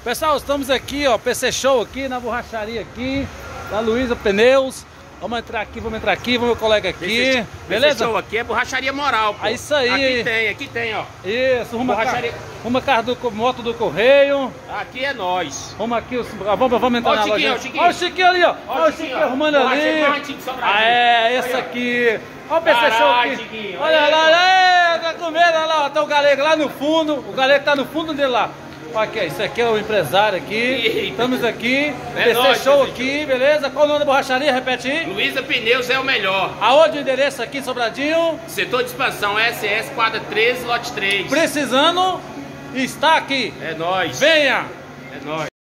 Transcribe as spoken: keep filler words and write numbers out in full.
Pessoal, estamos aqui, ó, P C Show aqui na borracharia aqui, da Luiza Pneus. Vamos entrar aqui, vamos entrar aqui, vamos meu colega aqui, P C, beleza? P C Show aqui é borracharia moral, pô. É isso aí. Aqui tem, aqui tem, ó. Isso, uma borracharia. Uma carro do moto do correio. Aqui é nós. Vamos aqui, vamos, vamos entrar ó na Chiquinho, loja. Chiquinho. Olha o Chiquinho ali, ó. Olha o Chiquinho arrumando ali. Ah, é, esse aqui. Olha o P C Show aqui. Chiquinho, olha lá, olha, tá com medo, olha lá, tá o galego lá no fundo. O galego tá no fundo dele lá. Olha aqui, isso aqui é o empresário aqui. Eita. Estamos aqui, é P C Show aqui, beleza? Qual o nome da borracharia? Repete aí. Luiza Pneus é o melhor. Aonde o endereço aqui, Sobradinho? Setor de expansão, S S quadra treze, lote três. Precisando, está aqui. É nóis. Venha. É nóis.